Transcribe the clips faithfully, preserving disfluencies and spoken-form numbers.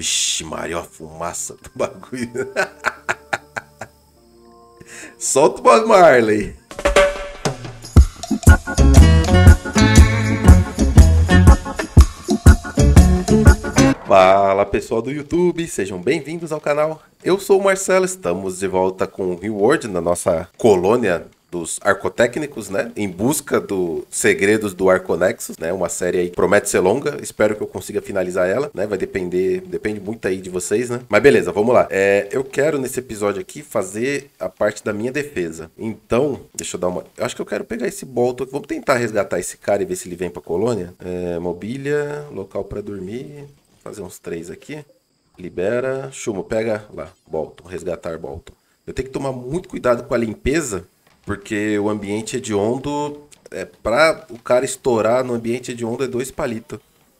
Vixe, Maria, a fumaça do bagulho. Solta o Bob Marley. Fala pessoal do YouTube, sejam bem-vindos ao canal. Eu sou o Marcelo, estamos de volta com o Reward na nossa colônia dos arcotécnicos, né? Em busca dos segredos do Arconexus, né? Uma série aí que promete ser longa, espero que eu consiga finalizar ela, né? Vai depender, depende muito aí de vocês, né? Mas beleza, vamos lá. É, eu quero nesse episódio aqui fazer a parte da minha defesa. Então, deixa eu dar uma... Eu acho que eu quero pegar esse bolto aqui. Vamos tentar resgatar esse cara e ver se ele vem pra colônia. É, mobília, local pra dormir. Fazer uns três aqui. Libera. Chumo, pega lá. Bolton, resgatar Bolton. Eu tenho que tomar muito cuidado com a limpeza, porque o ambiente hediondo, é, pra o cara estourar no ambiente hediondo é dois palitos.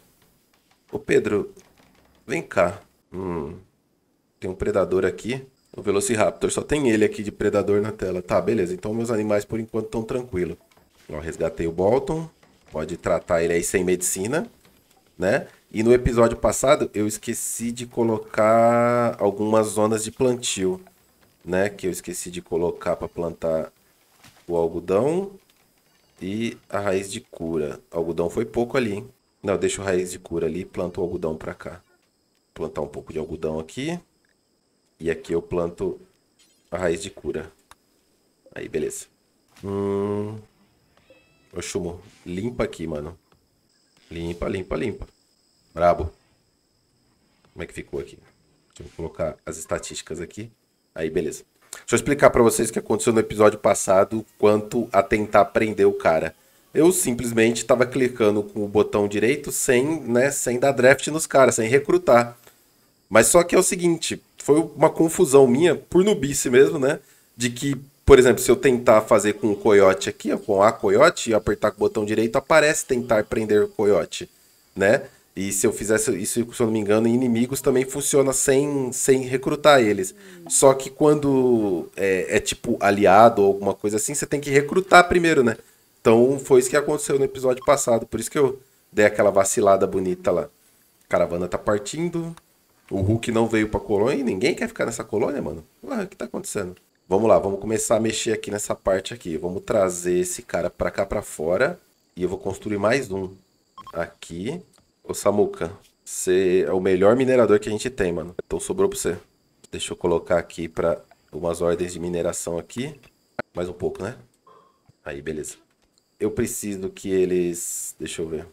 Ô Pedro, vem cá. Hum, tem um predador aqui. O Velociraptor, só tem ele aqui de predador na tela. Tá, beleza. Então meus animais por enquanto estão tranquilos. Ó, resgatei o Bolton. Pode tratar ele aí sem medicina, né? E no episódio passado eu esqueci de colocar algumas zonas de plantio, né? Que eu esqueci de colocar para plantar o algodão e a raiz de cura. O algodão foi pouco ali, hein? Não, deixa o raiz de cura ali e planto o algodão para cá. Plantar um pouco de algodão aqui. E aqui eu planto a raiz de cura. Aí, beleza. Hum... Ô, Chumo, limpa aqui, mano. Limpa, limpa, limpa. Brabo. Como é que ficou aqui? Deixa eu colocar as estatísticas aqui. Aí, beleza. Deixa eu explicar pra vocês o que aconteceu no episódio passado quanto a tentar prender o cara. Eu simplesmente tava clicando com o botão direito sem, né, sem dar draft nos caras, sem recrutar. Mas só que é o seguinte, foi uma confusão minha, por nubice mesmo, né? De que, por exemplo, se eu tentar fazer com o coiote aqui, ó, com a coiote, e apertar com o botão direito, aparece tentar prender o coiote, né? E se eu fizesse isso, se eu não me engano, em inimigos também funciona sem, sem recrutar eles. Só que quando é, é tipo aliado ou alguma coisa assim, você tem que recrutar primeiro, né? Então foi isso que aconteceu no episódio passado. Por isso que eu dei aquela vacilada bonita lá. A caravana tá partindo. O Hulk não veio pra colônia e ninguém quer ficar nessa colônia, mano. Ué, o que tá acontecendo? Vamos lá, vamos começar a mexer aqui nessa parte aqui. Vamos trazer esse cara pra cá pra fora. E eu vou construir mais um aqui. Ô Samuca, você é o melhor minerador que a gente tem, mano. Então sobrou pra você. Deixa eu colocar aqui pra umas ordens de mineração aqui. Mais um pouco, né? Aí, beleza. Eu preciso que eles... Deixa eu ver.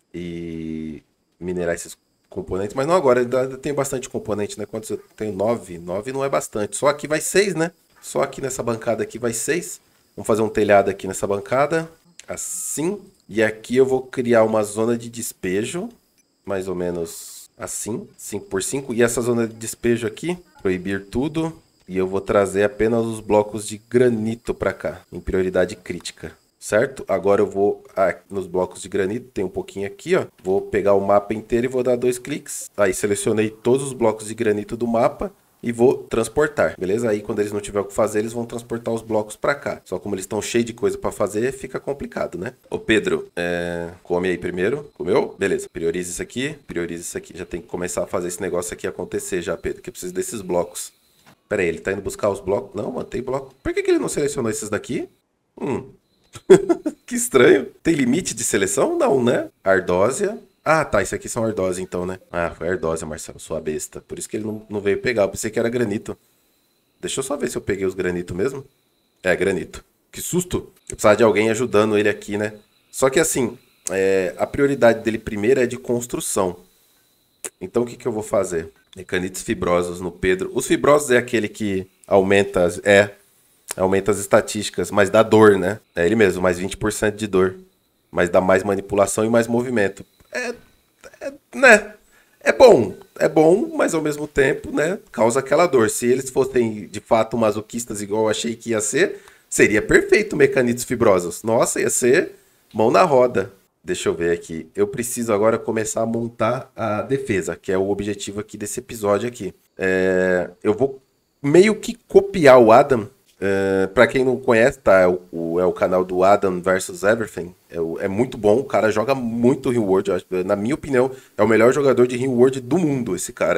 E minerar esses componentes. Mas não agora, ainda tem bastante componente, né? Quantos eu tenho? Nove. Nove não é bastante. Só aqui vai seis, né? Só aqui nessa bancada aqui vai seis. Vamos fazer um telhado aqui nessa bancada. Assim. E aqui eu vou criar uma zona de despejo. Mais ou menos assim, cinco por cinco. E essa zona de despejo aqui, proibir tudo. E eu vou trazer apenas os blocos de granito para cá, em prioridade crítica, certo? Agora eu vou ah, nos blocos de granito, tem um pouquinho aqui, ó. Vou pegar o mapa inteiro e vou dar dois cliques. Aí selecionei todos os blocos de granito do mapa e vou transportar, beleza? Aí quando eles não tiverem o que fazer, eles vão transportar os blocos pra cá. Só como eles estão cheios de coisa pra fazer, fica complicado, né? Ô Pedro, é... come aí primeiro. Comeu? Beleza. Prioriza isso aqui, prioriza isso aqui. Já tem que começar a fazer esse negócio aqui acontecer já, Pedro, que eu preciso desses blocos. Pera aí, ele tá indo buscar os blocos? Não, mano, tem bloco. Por que que ele não selecionou esses daqui? Hum... Que estranho. Tem limite de seleção? Não, né? Ardósia. Ah, tá. Isso aqui são ardósia, então, né? Ah, foi ardósia, Marcelo. Sua besta. Por isso que ele não, não veio pegar. Eu pensei que era granito. Deixa eu só ver se eu peguei os granitos mesmo. É, granito. Que susto. Eu precisava de alguém ajudando ele aqui, né? Só que assim, é, a prioridade dele primeiro é de construção. Então, o que, que eu vou fazer? Mecanitos fibrosos no Pedro. Os fibrosos é aquele que aumenta... As, é... Aumenta as estatísticas, mas dá dor, né? É ele mesmo, mais vinte por cento de dor. Mas dá mais manipulação e mais movimento. É, é, né? É bom. É bom, mas ao mesmo tempo, né? Causa aquela dor. Se eles fossem, de fato, masoquistas igual eu achei que ia ser, seria perfeito mecanitos fibrosos. Nossa, ia ser mão na roda. Deixa eu ver aqui. Eu preciso agora começar a montar a defesa, que é o objetivo aqui desse episódio aqui. É, eu vou meio que copiar o Adam... Uh, pra quem não conhece, tá? É o, é o canal do Adam versus Everything. É, o, é muito bom, o cara joga muito Rimworld. Na minha opinião, é o melhor jogador de Rimworld do mundo, esse cara.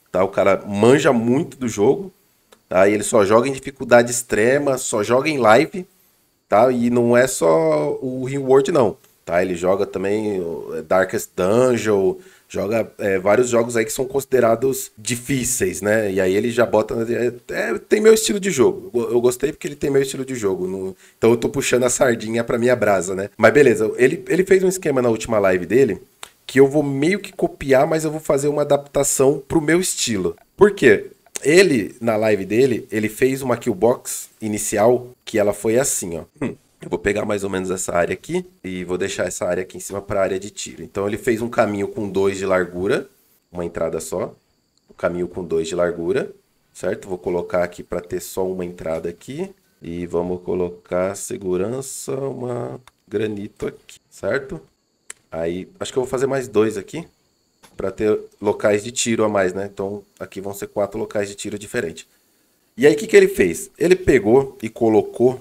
tá? O cara manja muito do jogo, tá? E ele só joga em dificuldade extrema, só joga em live, tá? E não é só o Rimworld, não, tá? Ele joga também o Darkest Dungeon, joga é, vários jogos aí que são considerados difíceis, né? E aí ele já bota... É, é, tem meu estilo de jogo. Eu gostei porque ele tem meu estilo de jogo. No, então eu tô puxando a sardinha pra minha brasa, né? Mas beleza, ele, ele fez um esquema na última live dele que eu vou meio que copiar, mas eu vou fazer uma adaptação pro meu estilo. Por quê? Ele, na live dele, ele fez uma killbox inicial que ela foi assim, ó. Hum. Eu vou pegar mais ou menos essa área aqui e vou deixar essa área aqui em cima para a área de tiro. Então ele fez um caminho com dois de largura, uma entrada só. Um caminho com dois de largura, certo? Vou colocar aqui para ter só uma entrada aqui. E vamos colocar segurança, uma granito aqui, certo? Aí, acho que eu vou fazer mais dois aqui para ter locais de tiro a mais, né? Então aqui vão ser quatro locais de tiro diferentes. E aí o que, que ele fez? Ele pegou e colocou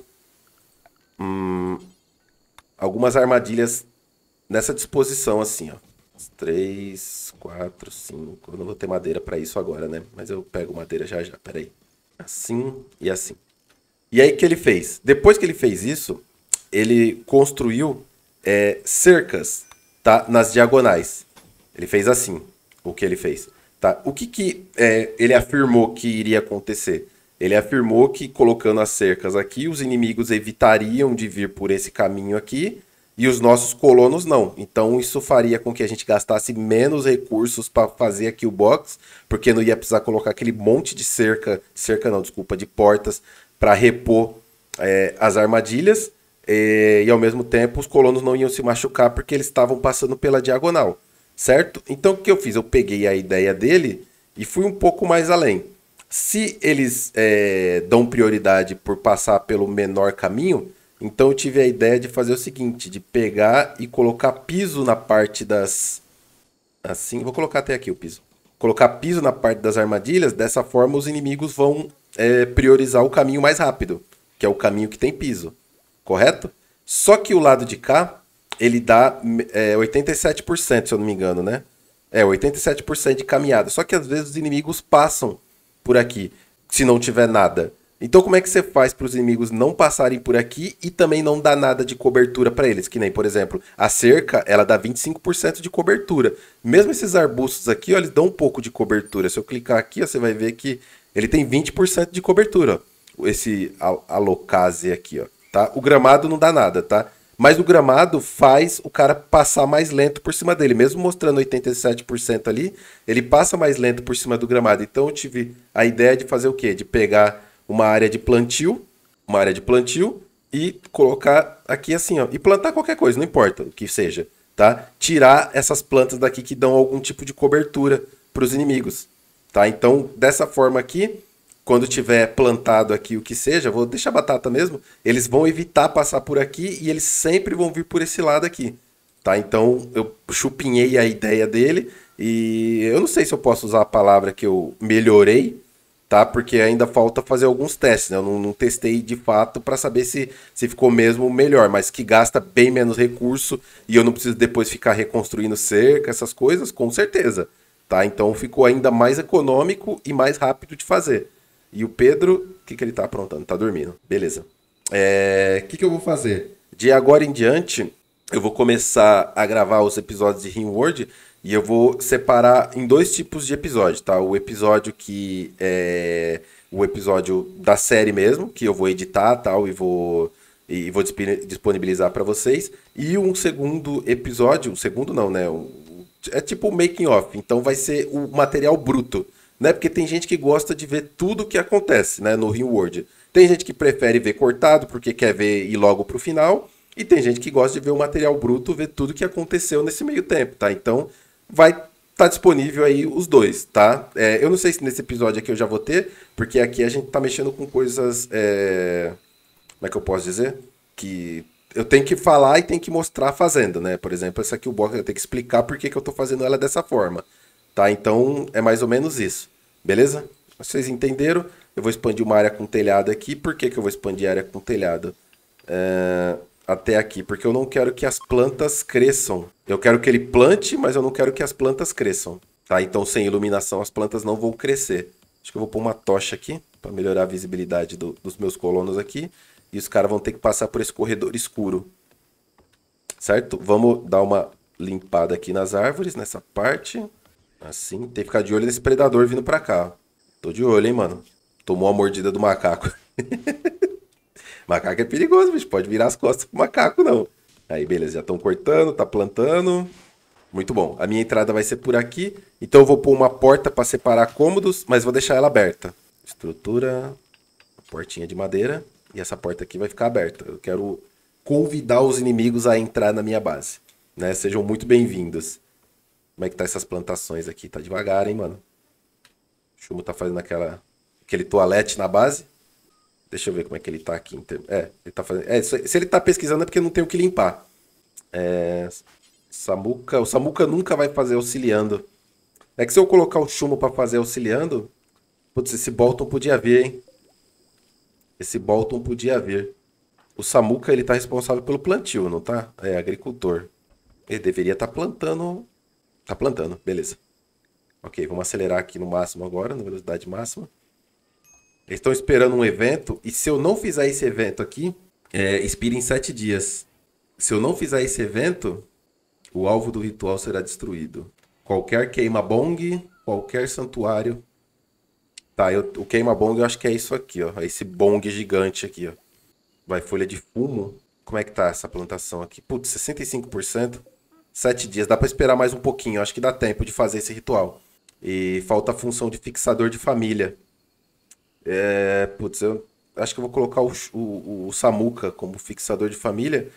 Hum, algumas armadilhas nessa disposição assim, ó. três, quatro, cinco. Eu não vou ter madeira para isso agora, né? Mas eu pego madeira já já, peraí. Assim e assim. E aí o que ele fez? Depois que ele fez isso, ele construiu é, cercas, tá? Nas diagonais. Ele fez assim, o que ele fez. Tá? O que, que é, ele afirmou que iria acontecer? Ele afirmou que colocando as cercas aqui, os inimigos evitariam de vir por esse caminho aqui e os nossos colonos não. Então isso faria com que a gente gastasse menos recursos para fazer aqui o box, porque não ia precisar colocar aquele monte de cerca, cerca não, desculpa, de portas para repor é, as armadilhas é, e ao mesmo tempo os colonos não iam se machucar porque eles estavam passando pela diagonal, certo? Então o que eu fiz? Eu peguei a ideia dele e fui um pouco mais além. Se eles é, dão prioridade por passar pelo menor caminho, então eu tive a ideia de fazer o seguinte, de pegar e colocar piso na parte das... Assim, vou colocar até aqui o piso. Colocar piso na parte das armadilhas, dessa forma os inimigos vão é, priorizar o caminho mais rápido, que é o caminho que tem piso, correto? Só que o lado de cá, ele dá é, oitenta e sete por cento, se eu não me engano, né? É, oitenta e sete por cento de caminhada, só que às vezes os inimigos passam por aqui, se não tiver nada. Então como é que você faz para os inimigos não passarem por aqui e também não dar nada de cobertura para eles? Que nem, por exemplo, a cerca, ela dá vinte e cinco por cento de cobertura. Mesmo esses arbustos aqui, ó, eles dão um pouco de cobertura. Se eu clicar aqui, ó, você vai ver que ele tem vinte por cento de cobertura. Ó. Esse alocase aqui, ó, tá? O gramado não dá nada, tá? Mas o gramado faz o cara passar mais lento por cima dele. Mesmo mostrando oitenta e sete por cento ali, ele passa mais lento por cima do gramado. Então eu tive a ideia de fazer o quê? De pegar uma área de plantio, uma área de plantio e colocar aqui assim, ó. E plantar qualquer coisa, não importa o que seja, tá? Tirar essas plantas daqui que dão algum tipo de cobertura para os inimigos, tá? Então, dessa forma aqui, quando tiver plantado aqui o que seja, vou deixar batata mesmo, eles vão evitar passar por aqui e eles sempre vão vir por esse lado aqui, tá? Então eu chupinhei a ideia dele e eu não sei se eu posso usar a palavra que eu melhorei, tá? Porque ainda falta fazer alguns testes, né? Eu não, não testei de fato para saber se, se ficou mesmo melhor, mas que gasta bem menos recurso e eu não preciso depois ficar reconstruindo cerca, essas coisas, com certeza, tá? Então ficou ainda mais econômico e mais rápido de fazer. E o Pedro, o que, que ele tá aprontando? Tá dormindo. Beleza. O é... que, que eu vou fazer? De agora em diante, eu vou começar a gravar os episódios de Rimworld e eu vou separar em dois tipos de episódio, tá? O episódio que é o episódio da série mesmo, que eu vou editar tal, e vou, e vou disponibilizar para vocês. E um segundo episódio, um segundo não, né? É tipo o making of, então vai ser o material bruto. Né? Porque tem gente que gosta de ver tudo o que acontece, né, no Rimworld. Tem gente que prefere ver cortado porque quer ver ir logo pro final. E tem gente que gosta de ver o material bruto, ver tudo o que aconteceu nesse meio tempo, tá? Então vai estar tá disponível aí os dois, tá? É, eu não sei se nesse episódio aqui eu já vou ter, porque aqui a gente tá mexendo com coisas... É... Como é que eu posso dizer? Que eu tenho que falar e tenho que mostrar fazendo, né? Por exemplo, essa aqui o box eu tenho que explicar por que, que eu tô fazendo ela dessa forma. Tá, então é mais ou menos isso, beleza? Vocês entenderam? Eu vou expandir uma área com telhado aqui. Por que, que eu vou expandir a área com telhado? É, até aqui, porque eu não quero que as plantas cresçam. Eu quero que ele plante, mas eu não quero que as plantas cresçam. Tá? Então, sem iluminação, as plantas não vão crescer. Acho que eu vou pôr uma tocha aqui para melhorar a visibilidade do, dos meus colonos aqui. E os caras vão ter que passar por esse corredor escuro. Certo? Vamos dar uma limpada aqui nas árvores, nessa parte. Assim, tem que ficar de olho nesse predador vindo pra cá. Tô de olho, hein, mano. Tomou a mordida do macaco. Macaco é perigoso, bicho. Pode virar as costas pro macaco, não. Aí, beleza. Já estão cortando, tá plantando. Muito bom. A minha entrada vai ser por aqui. Então eu vou pôr uma porta para separar cômodos, mas vou deixar ela aberta. Estrutura, portinha de madeira. E essa porta aqui vai ficar aberta. Eu quero convidar os inimigos a entrar na minha base. Né? Sejam muito bem-vindos. Como é que tá essas plantações aqui? Tá devagar, hein, mano? O Chumo tá fazendo aquela, aquele toalete na base. Deixa eu ver como é que ele tá aqui. É, ele tá fazendo... é, se ele tá pesquisando é porque não tem o que limpar. É... Samuca... O Samuca nunca vai fazer auxiliando. É que se eu colocar o Chumo pra fazer auxiliando... Putz, esse Bolton podia vir, hein? Esse Bolton podia vir. O Samuca, ele tá responsável pelo plantio, não tá? É, agricultor. Ele deveria estar tá plantando... Tá plantando, beleza. Ok, vamos acelerar aqui no máximo agora, na velocidade máxima. Eles estão esperando um evento, e se eu não fizer esse evento aqui, é, expira em sete dias. Se eu não fizer esse evento, o alvo do ritual será destruído. Qualquer queima-bong, qualquer santuário. Tá, eu, o queima-bong eu acho que é isso aqui, ó. Esse bong gigante aqui, ó. Vai, folha de fumo. Como é que tá essa plantação aqui? Putz, sessenta e cinco por cento. Sete dias. Dá pra esperar mais um pouquinho. Acho que dá tempo de fazer esse ritual. E falta a função de fixador de família. É, putz, eu acho que eu vou colocar o, o, o Samuca como fixador de família,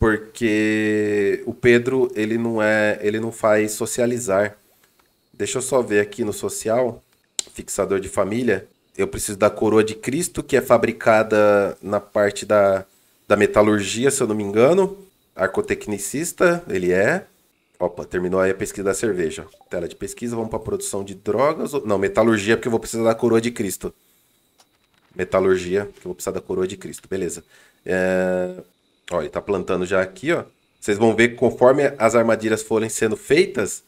porque o Pedro, ele não é, ele não faz socializar. Deixa eu só ver aqui no social, fixador de família. Eu preciso da coroa de Cristo, que é fabricada na parte da, da metalurgia, se eu não me engano. Arcotecnicista, ele é. Opa, terminou aí a pesquisa da cerveja. Tela de pesquisa, vamos para produção de drogas. Não, metalurgia, porque eu vou precisar da coroa de Cristo. Metalurgia, que eu vou precisar da coroa de Cristo. Beleza. É... Ó, ele tá plantando já aqui, ó. Vocês vão ver que conforme as armadilhas forem sendo feitas,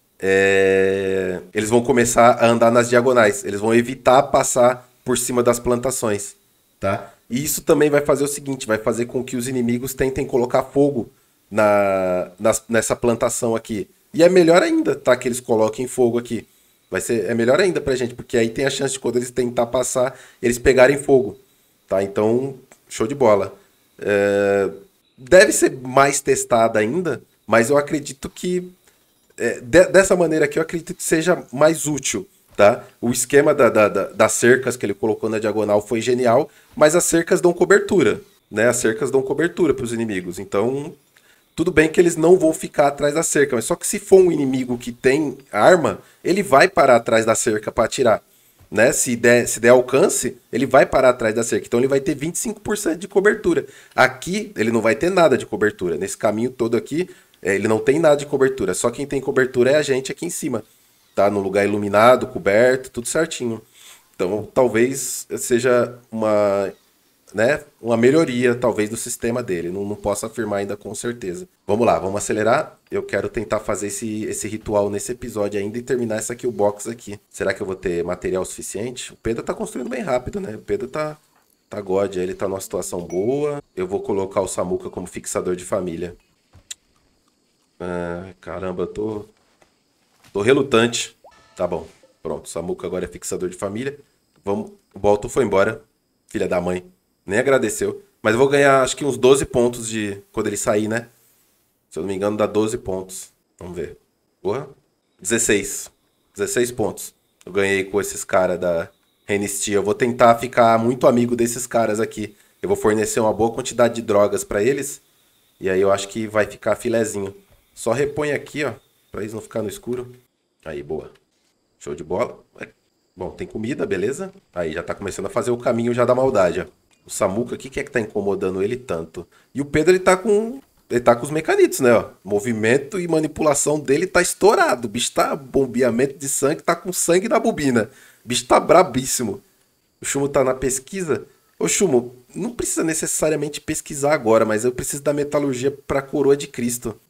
é... eles vão começar a andar nas diagonais. Eles vão evitar passar por cima das plantações, tá? E isso também vai fazer o seguinte, vai fazer com que os inimigos tentem colocar fogo na... Nas... nessa plantação aqui. E é melhor ainda, tá? Que eles coloquem fogo aqui. Vai ser, é melhor ainda pra gente, porque aí tem a chance de quando eles tentar passar, eles pegarem fogo, tá? Então, show de bola. É, deve ser mais testada ainda, mas eu acredito que, é, de, dessa maneira aqui, eu acredito que seja mais útil, tá? O esquema da, da, da, das cercas que ele colocou na diagonal foi genial, mas as cercas dão cobertura, né? As cercas dão cobertura para os inimigos, então... Tudo bem que eles não vão ficar atrás da cerca, mas só que se for um inimigo que tem arma, ele vai parar atrás da cerca para atirar. Né? Se der, se der alcance, ele vai parar atrás da cerca. Então ele vai ter vinte e cinco por cento de cobertura. Aqui, ele não vai ter nada de cobertura. Nesse caminho todo aqui, ele não tem nada de cobertura. Só quem tem cobertura é a gente aqui em cima. Tá? No lugar iluminado, coberto, tudo certinho. Então talvez seja uma... Né? Uma melhoria, talvez, do sistema dele. Não, não posso afirmar ainda com certeza. Vamos lá, vamos acelerar. Eu quero tentar fazer esse, esse ritual nesse episódio ainda e terminar essa kill box aqui. Será que eu vou ter material suficiente? O Pedro tá construindo bem rápido, né? O Pedro tá, tá god, ele tá numa situação boa. Eu vou colocar o Samuca como fixador de família. Ah, caramba, eu tô... Tô relutante. Tá bom, pronto. O Samuca agora é fixador de família. Vamos... O Bolton foi embora. Filha da mãe. Nem agradeceu. Mas eu vou ganhar acho que uns doze pontos de quando ele sair, né? Se eu não me engano, dá doze pontos. Vamos ver. Porra. dezesseis. dezesseis pontos. Eu ganhei com esses caras da Renistia. Eu vou tentar ficar muito amigo desses caras aqui. Eu vou fornecer uma boa quantidade de drogas pra eles. E aí eu acho que vai ficar filezinho. Só repõe aqui, ó. Pra eles não ficar no escuro. Aí, boa. Show de bola. Bom, tem comida, beleza? Aí já tá começando a fazer o caminho já da maldade, ó. O Samuca, o que, que é que tá incomodando ele tanto? E o Pedro, ele tá com ele tá com os mecanitos, né? Ó. Movimento e manipulação dele tá estourado. O bicho tá bombeamento de sangue, tá com sangue na bobina. O bicho tá brabíssimo. O Chumo tá na pesquisa. Ô, Chumo, não precisa necessariamente pesquisar agora, mas eu preciso da metalurgia pra coroa de Cristo.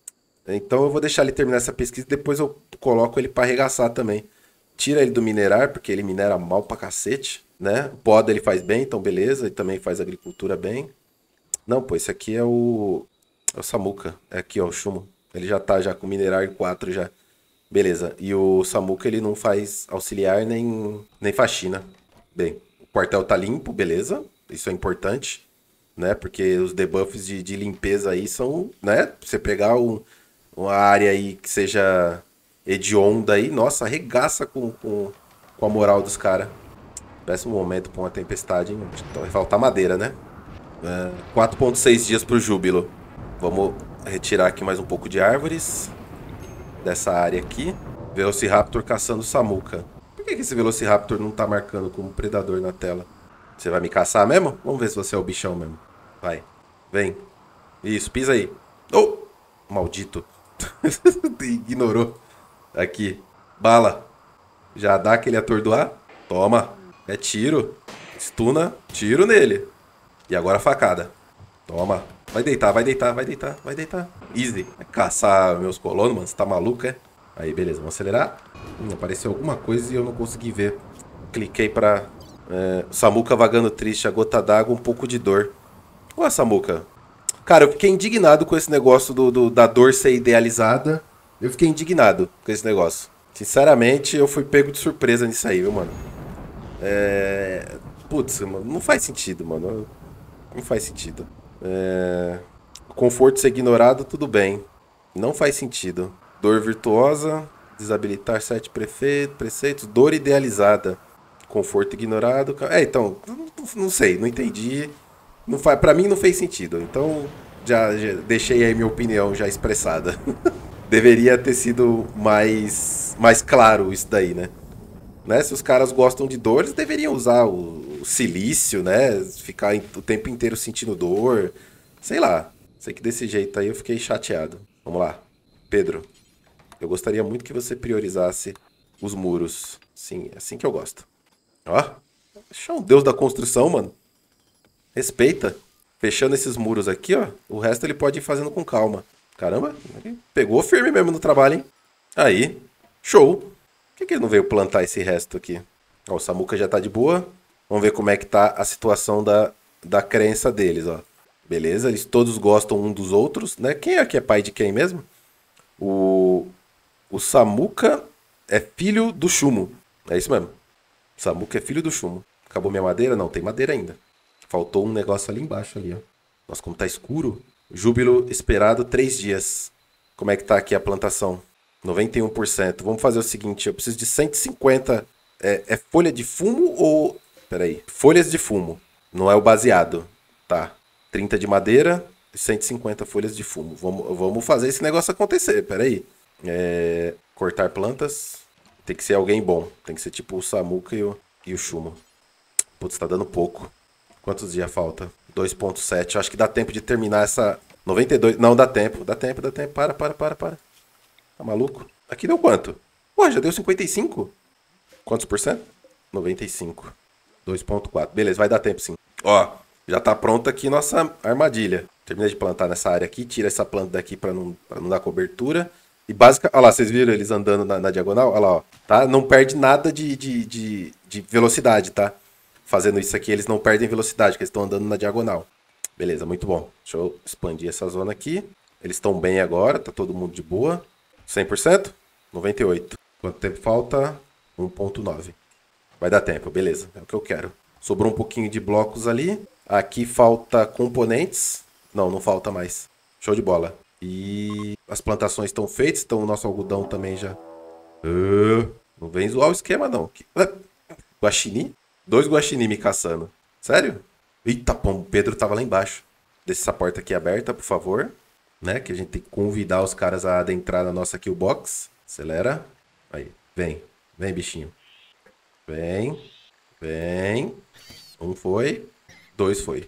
Então eu vou deixar ele terminar essa pesquisa e depois eu coloco ele pra arregaçar também. Tira ele do minerar, porque ele minera mal pra cacete, né? O poda ele faz bem, então beleza. E também faz agricultura bem. Não, pô, esse aqui é o... É o Samuca. É aqui, ó, o Chumo. Ele já tá já com minerar em quatro já. Beleza. E o Samuca ele não faz auxiliar nem, nem faxina. Bem, o quartel tá limpo, beleza. Isso é importante, né? Porque os debuffs de, de limpeza aí são, né? Você pegar um, uma área aí que seja hedionda aí, nossa, arregaça com, com, com a moral dos caras. Péssimo momento pra uma tempestade, hein? Então vai faltar madeira, né? É, quatro ponto seis dias pro júbilo. Vamos retirar aqui mais um pouco de árvores dessa área aqui. Velociraptor caçando Samuca. Por que, que esse Velociraptor não tá marcando como predador na tela? Você vai me caçar mesmo? Vamos ver se você é o bichão mesmo. Vai. Vem. Isso, pisa aí. Oh! Maldito. Ignorou. Aqui. Bala. Já dá aquele atordoar? Toma. É tiro. Stuna. Tiro nele. E agora facada. Toma. Vai deitar, vai deitar, vai deitar, vai deitar. Easy. Vai caçar meus colonos, mano. Você tá maluco, é? Aí, beleza. Vamos acelerar. Hum, apareceu alguma coisa e eu não consegui ver. Cliquei pra... É, Samuca vagando triste. A gota d'água, um pouco de dor. Ué, Samuca. Cara, eu fiquei indignado com esse negócio do, do, da dor ser idealizada. Eu fiquei indignado com esse negócio. Sinceramente, eu fui pego de surpresa nisso aí, viu, mano? É... Putz, mano, não faz sentido, mano. Não faz sentido. É... Conforto ser ignorado, tudo bem. Não faz sentido. Dor virtuosa, desabilitar sete prefe... preceitos. Dor idealizada. Conforto ignorado. É, então, não, não sei, não entendi. Não fa... Pra mim não fez sentido. Então, já, já deixei aí minha opinião já expressada. Deveria ter sido mais, mais claro isso daí, né? Né? Se os caras gostam de dor, eles deveriam usar o, o silício, né? Ficar o tempo inteiro sentindo dor. Sei lá. Sei que desse jeito aí eu fiquei chateado. Vamos lá. Pedro, eu gostaria muito que você priorizasse os muros. Sim, é assim que eu gosto. Ó, deixa um deus da construção, mano. Respeita. Fechando esses muros aqui, ó. O resto ele pode ir fazendo com calma. Caramba, pegou firme mesmo no trabalho, hein? Aí, show. Por que, que ele não veio plantar esse resto aqui? Ó, o Samuca já tá de boa. Vamos ver como é que tá a situação da, da crença deles, ó. Beleza, eles todos gostam um dos outros, né? Quem é que é pai de quem mesmo? O, o Samuca é filho do Chumo. É isso mesmo. O Samuca é filho do Chumo. Acabou minha madeira? Não, tem madeira ainda. Faltou um negócio ali embaixo, ali, ó. Nossa, como tá escuro. Júbilo esperado três dias. Como é que tá aqui a plantação? noventa e um por cento. Vamos fazer o seguinte, eu preciso de cento e cinquenta... É, é folha de fumo ou... Peraí. Folhas de fumo. Não é o baseado. Tá. trinta de madeira e cento e cinquenta folhas de fumo. Vamos, vamos fazer esse negócio acontecer. Peraí. É, cortar plantas. Tem que ser alguém bom. Tem que ser tipo o Samuca e o, e o Chumo. Putz, tá dando pouco. Quantos dias falta? dois ponto sete. Acho que dá tempo de terminar essa... noventa e dois. Não, dá tempo. Dá tempo, dá tempo. Para, para, para, para. Tá maluco? Aqui deu quanto? Pô, já deu cinquenta e cinco? Quantos por cento? noventa e cinco. dois ponto quatro. Beleza, vai dar tempo sim. Ó, já tá pronta aqui nossa armadilha. Terminei de plantar nessa área aqui. Tira essa planta daqui pra não, pra não dar cobertura. E básica... Olha lá, vocês viram eles andando na, na diagonal? Olha lá, ó. Tá? Não perde nada de, de, de, de velocidade, tá? Fazendo isso aqui, eles não perdem velocidade, porque eles estão andando na diagonal. Beleza, muito bom. Deixa eu expandir essa zona aqui. Eles estão bem agora, tá todo mundo de boa. cem por cento? noventa e oito. Quanto tempo falta? um ponto nove. Vai dar tempo, beleza. É o que eu quero. Sobrou um pouquinho de blocos ali. Aqui falta componentes. Não, não falta mais. Show de bola. E as plantações estão feitas, então o nosso algodão também já... Uh, não vem zoar o esquema, não. Guaxinim? Dois guaxinim me caçando. Sério? Eita, pô, o Pedro tava lá embaixo. Deixa essa porta aqui aberta, por favor. Né? Que a gente tem que convidar os caras a adentrar na nossa kill box. Acelera. Aí, vem. Vem, bichinho. Vem. Vem. Um foi. Dois foi.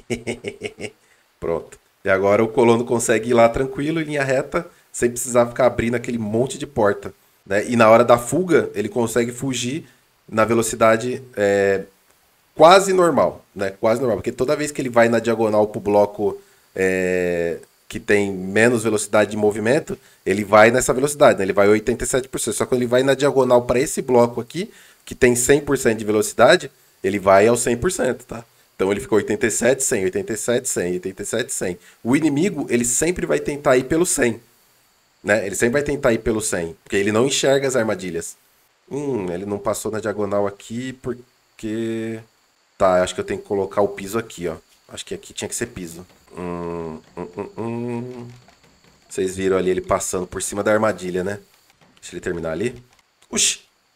Pronto. E agora o colono consegue ir lá tranquilo, em linha reta, sem precisar ficar abrindo aquele monte de porta. Né? E na hora da fuga, ele consegue fugir na velocidade é, quase normal. Né? Quase normal. Porque toda vez que ele vai na diagonal pro bloco... É, que tem menos velocidade de movimento, ele vai nessa velocidade, né? Ele vai oitenta e sete por cento. Só que quando ele vai na diagonal para esse bloco aqui, que tem cem por cento de velocidade, ele vai ao cem por cento, tá? Então ele ficou oitenta e sete, cem, oitenta e sete, cem, oitenta e sete, cem. O inimigo, ele sempre vai tentar ir pelo cem, né? Ele sempre vai tentar ir pelo cem, porque ele não enxerga as armadilhas. Hum, ele não passou na diagonal aqui porque... Tá, acho que eu tenho que colocar o piso aqui, ó. Acho que aqui tinha que ser piso. Hum, hum, hum, hum. Vocês viram ali ele passando por cima da armadilha, né? Deixa ele terminar ali. Oxi!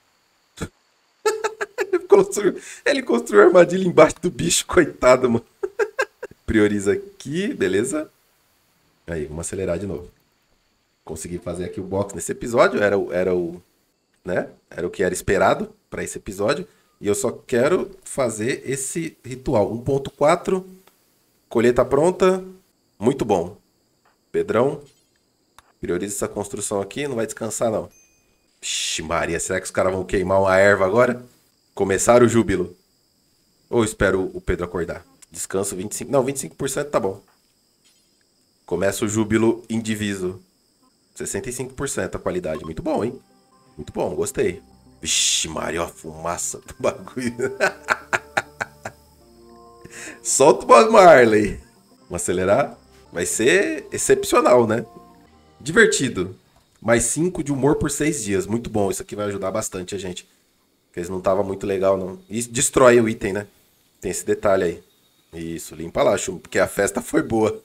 ele, construiu, ele construiu a armadilha embaixo do bicho, coitado, mano. Prioriza aqui, beleza? Aí, vamos acelerar de novo. Consegui fazer aqui o box nesse episódio. Era o, era o, né? Era o que era esperado para esse episódio. E eu só quero fazer esse ritual. um ponto quatro. Colheita pronta. Muito bom. Pedrão. Prioriza essa construção aqui. Não vai descansar, não. Vixe, Maria. Será que os caras vão queimar uma erva agora? Começar o júbilo. Ou espero o Pedro acordar. Descanso vinte e cinco por cento. Não, vinte e cinco por cento tá bom. Começa o júbilo indiviso. sessenta e cinco por cento a qualidade. Muito bom, hein? Muito bom, gostei. Vixe, Maria, a fumaça do bagulho. Solta o Bob Marley. Vamos acelerar? Vai ser excepcional, né? Divertido. Mais cinco de humor por seis dias. Muito bom. Isso aqui vai ajudar bastante a gente. Porque eles não tava muito legal, não. E destrói o item, né? Tem esse detalhe aí. Isso, limpa lá, chumbo. Porque a festa foi boa.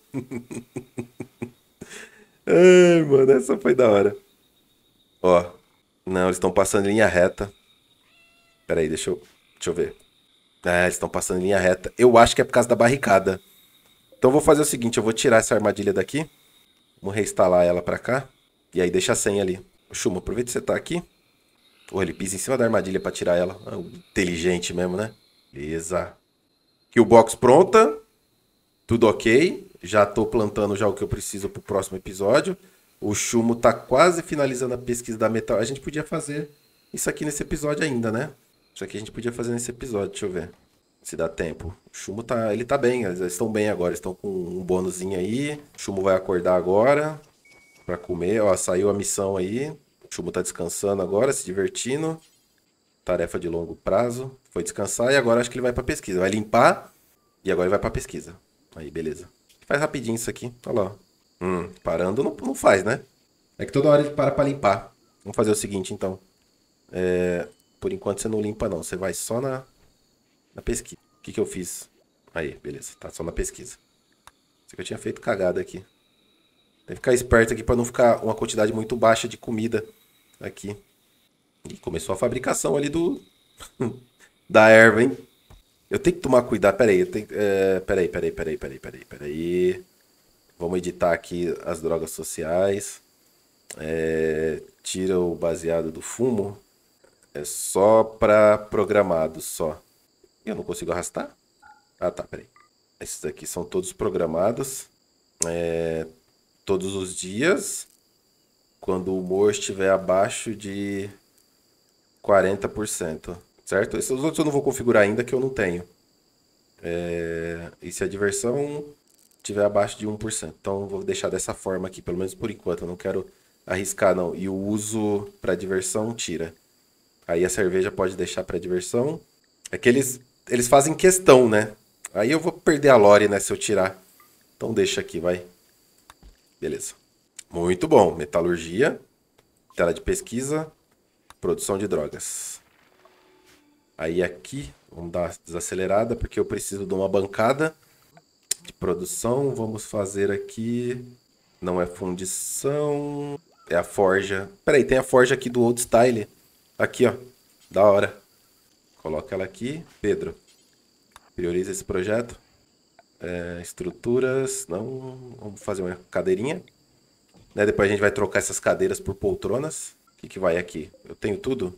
Ai, mano, essa foi da hora. Ó. Não, eles estão passando em linha reta. Pera aí, deixa eu, deixa eu ver. É, eles estão passando em linha reta. Eu acho que é por causa da barricada. Então eu vou fazer o seguinte, eu vou tirar essa armadilha daqui. Vamos reinstalar ela pra cá. E aí deixa a senha ali. Chuma, aproveita que você tá aqui. Oh, ele pisa em cima da armadilha pra tirar ela. Ah, inteligente mesmo, né? Beleza. Killbox pronta. Tudo ok. Já tô plantando já o que eu preciso pro próximo episódio. O Chumo tá quase finalizando a pesquisa da metal. A gente podia fazer isso aqui nesse episódio ainda, né? Isso aqui a gente podia fazer nesse episódio. Deixa eu ver se dá tempo. O Chumo tá... Ele tá bem. Eles estão bem agora. Estão com um bônusinho aí. O Chumo vai acordar agora pra comer. Ó, saiu a missão aí. O Chumo tá descansando agora, se divertindo. Tarefa de longo prazo. Foi descansar e agora acho que ele vai pra pesquisa. Vai limpar e agora ele vai pra pesquisa. Aí, beleza. Faz rapidinho isso aqui. Olha lá. Hum, parando não, não faz, né? É que toda hora ele para pra limpar. Vamos fazer o seguinte, então. É, por enquanto você não limpa, não. Você vai só na, na pesquisa. O que que eu fiz? Aí, beleza. Tá só na pesquisa. Isso que eu tinha feito cagada aqui. Tem que ficar esperto aqui pra não ficar uma quantidade muito baixa de comida aqui. E começou a fabricação ali do... da erva, hein? Eu tenho que tomar cuidado. Pera aí, eu tenho... É, pera aí, pera aí, pera aí, pera aí, pera aí, pera aí. Vamos editar aqui as drogas sociais. É, tira o baseado do fumo. É só para programados, só. Eu não consigo arrastar? Ah, tá, peraí. Esses aqui são todos programados. É, todos os dias. Quando o humor estiver abaixo de quarenta por cento. Certo? Esses outros eu não vou configurar ainda, que eu não tenho. É, e se a diversão... tiver abaixo de um por cento. Então vou deixar dessa forma aqui, pelo menos por enquanto. Eu não quero arriscar, não. E o uso para diversão tira. Aí a cerveja pode deixar para diversão. É que eles, eles fazem questão, né? Aí eu vou perder a lore, né, se eu tirar. Então deixa aqui, vai. Beleza. Muito bom. Metalurgia. Tela de pesquisa. Produção de drogas. Aí aqui, vamos dar uma desacelerada, porque eu preciso de uma bancada de produção. Vamos fazer aqui... Não é fundição... É a forja. Peraí, tem a forja aqui do Old Style. Aqui, ó. Da hora. Coloca ela aqui. Pedro, prioriza esse projeto. É, estruturas... Não... Vamos fazer uma cadeirinha. Né? Depois a gente vai trocar essas cadeiras por poltronas. O que que vai aqui? Eu tenho tudo?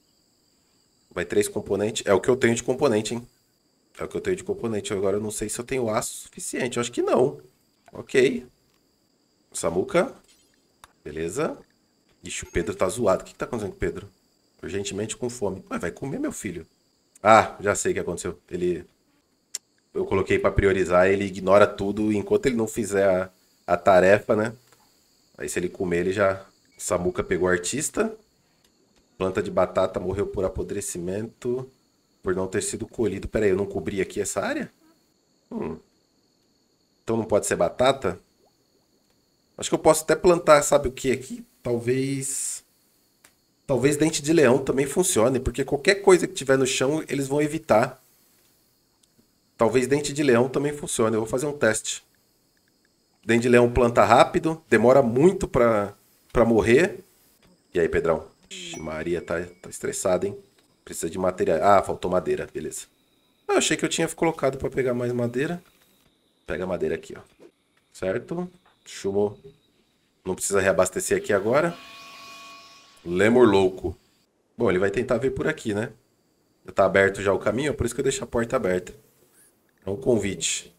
Vai três componentes. É o que eu tenho de componente, hein? É o que eu tenho de componente. Agora eu não sei se eu tenho aço suficiente. Eu acho que não. Ok. Samuca. Beleza. Ixi, o Pedro tá zoado. O que que tá acontecendo com o Pedro? Urgentemente com fome. Mas vai comer, meu filho. Ah, já sei o que aconteceu. Ele... Eu coloquei pra priorizar. Ele ignora tudo. Enquanto ele não fizer a, a tarefa, né? Aí se ele comer, ele já... Samuca pegou artista. Planta de batata morreu por apodrecimento. Por não ter sido colhido. Pera aí, eu não cobri aqui essa área? Hum. Então não pode ser batata? Acho que eu posso até plantar, sabe o que aqui? Talvez... Talvez dente de leão também funcione. Porque qualquer coisa que tiver no chão, eles vão evitar. Talvez dente de leão também funcione. Eu vou fazer um teste. Dente de leão planta rápido. Demora muito pra, pra morrer. E aí, Pedrão? Ixi, Maria tá, tá estressada, hein? Precisa de material. Ah, faltou madeira. Beleza. Ah, eu achei que eu tinha colocado pra pegar mais madeira. Pega a madeira aqui, ó. Certo? Chumou. Não precisa reabastecer aqui agora. Lemur louco. Bom, ele vai tentar vir por aqui, né? Já tá aberto já o caminho, por isso que eu deixo a porta aberta. É um convite.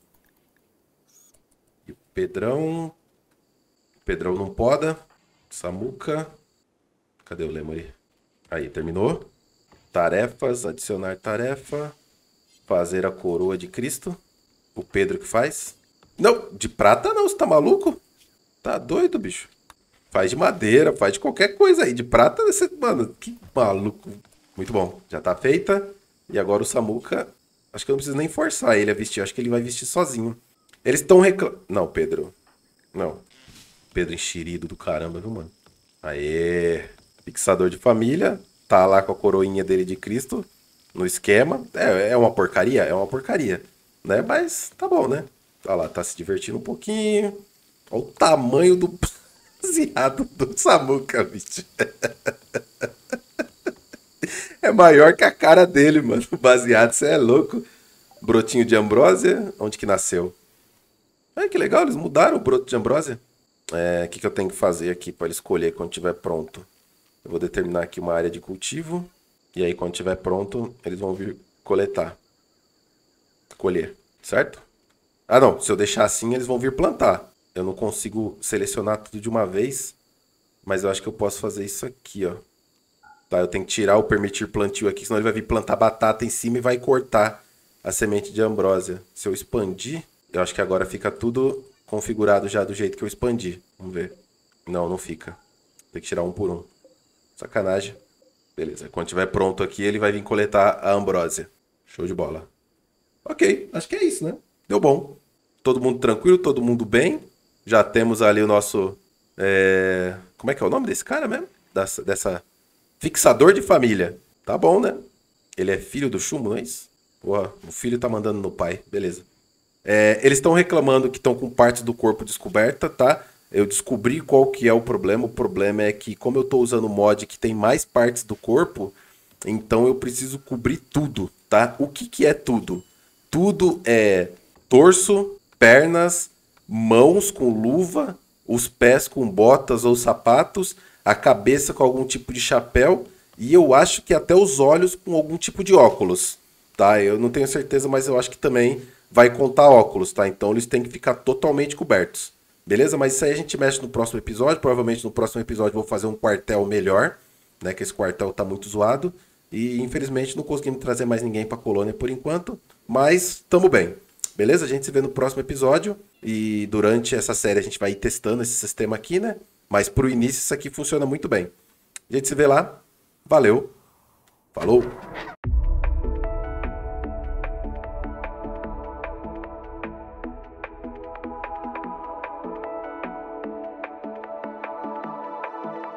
E o Pedrão... Pedrão não poda. Samuca. Cadê o Lemur aí? Aí, terminou. Tarefas, adicionar tarefa. Fazer a coroa de Cristo. O Pedro que faz. Não, de prata não, você tá maluco? Tá doido, bicho? Faz de madeira, faz de qualquer coisa aí. De prata, você... Mano, que maluco. Muito bom, já tá feita. E agora o Samuca... Acho que eu não preciso nem forçar ele a vestir. Acho que ele vai vestir sozinho. Eles estão reclamando... Não, Pedro. Não. Pedro enxerido do caramba, viu, mano? Aê. Fixador de família. Tá lá com a coroinha dele de Cristo. No esquema. É, é uma porcaria? É uma porcaria. Né? Mas tá bom, né? Olha lá, tá se divertindo um pouquinho. Olha o tamanho do baseado do Samuca, bicho. É maior que a cara dele, mano. O baseado, você é louco. Brotinho de ambrósia. Onde que nasceu? Ah, que legal, eles mudaram o broto de ambrósia. É, o que, que eu tenho que fazer aqui para ele escolher quando estiver pronto? Eu vou determinar aqui uma área de cultivo. E aí, quando estiver pronto, eles vão vir coletar. Colher, certo? Ah, não. Se eu deixar assim, eles vão vir plantar. Eu não consigo selecionar tudo de uma vez. Mas eu acho que eu posso fazer isso aqui, ó. Tá, eu tenho que tirar o permitir plantio aqui, senão ele vai vir plantar batata em cima e vai cortar a semente de ambrósia. Se eu expandir, eu acho que agora fica tudo configurado já do jeito que eu expandi. Vamos ver. Não, não fica. Tem que tirar um por um. Sacanagem. Beleza, quando estiver pronto aqui, ele vai vir coletar a ambrósia. Show de bola. Ok, acho que é isso, né? Deu bom. Todo mundo tranquilo, todo mundo bem. Já temos ali o nosso... É... Como é que é o nome desse cara mesmo? Dessa... dessa... Fixador de família. Tá bom, né? Ele é filho do chumbo, não é isso? Porra, o filho tá mandando no pai. Beleza. É, eles estão reclamando que estão com partes do corpo descoberta, tá? Eu descobri qual que é o problema. O problema é que, como eu tô usando mod que tem mais partes do corpo, então eu preciso cobrir tudo, tá? O que que é tudo? Tudo é torso, pernas, mãos com luva, os pés com botas ou sapatos, a cabeça com algum tipo de chapéu e eu acho que até os olhos com algum tipo de óculos, tá? Eu não tenho certeza, mas eu acho que também vai contar óculos, tá? Então eles têm que ficar totalmente cobertos, beleza? Mas isso aí a gente mexe no próximo episódio, provavelmente no próximo episódio eu vou fazer um quartel melhor, né? Que esse quartel tá muito zoado e infelizmente não conseguimos trazer mais ninguém pra colônia por enquanto, mas tamo bem. Beleza? A gente se vê no próximo episódio e durante essa série a gente vai ir testando esse sistema aqui, né? Mas pro início isso aqui funciona muito bem. A gente se vê lá. Valeu. Falou.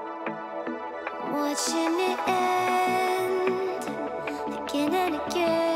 Watching it end again and again.